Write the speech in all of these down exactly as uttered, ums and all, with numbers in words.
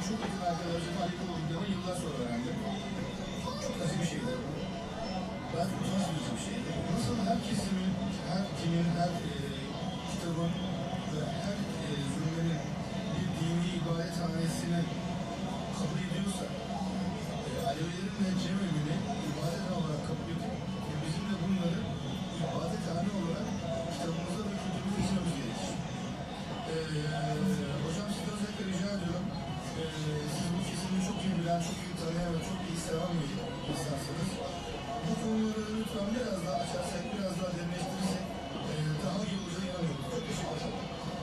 çok yakın arkadaşım Halil olduğunu yıllar sonra öğrendim. Çok acı bir şeydi. Ben utanç verici bir şeydi. Nasıl her kesimin, her dinin, her e, kitabın ve her e, zümrenin bir dini ibadethanesini kabul ediyorsa, e, Alevilerin ve Cemevini ibadet olarak kabul edip, e, bizim de bunları ibadethane olarak kitabımıza ve kültürümüze geçmemiz gerekir. E, hocam sizden özellikle rica ediyorum. E, siz bu kesimi çok iyi bilen, çok iyi tanıyan ve çok iyi seven bir insansınız. Bu konuları lütfen biraz daha açarsak, biraz daha derinleştirirsek e, daha iyi olacağına inanıyorum. Çok teşekkür ederim.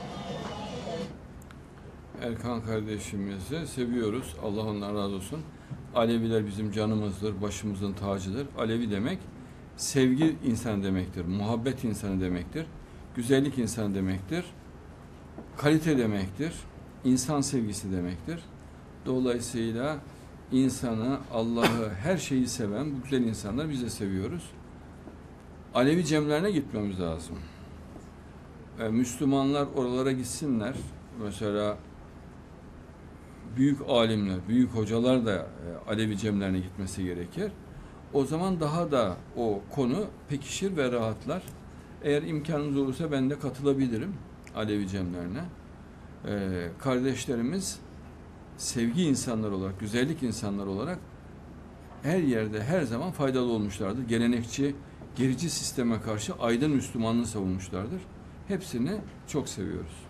Erkan kardeşimizi seviyoruz. Allah ondan razı olsun. Aleviler bizim canımızdır, başımızın tacıdır. Alevi demek sevgi insanı demektir, muhabbet insanı demektir, güzellik insanı demektir, kalite demektir, insan sevgisi demektir. Dolayısıyla insanı, Allah'ı, her şeyi seven bu güzel insanlar biz de seviyoruz. Alevi cemlerine gitmemiz lazım. E, Müslümanlar oralara gitsinler. Mesela büyük alimler, büyük hocalar da e, Alevi cemlerine gitmesi gerekir. O zaman daha da o konu pekişir ve rahatlar. Eğer imkanınız olursa ben de katılabilirim Alevi cemlerine. E, kardeşlerimiz sevgi insanlar olarak, güzellik insanlar olarak her yerde, her zaman faydalı olmuşlardır. Gelenekçi, gerici sisteme karşı aydın Müslümanlığı savunmuşlardır. Hepsini çok seviyoruz.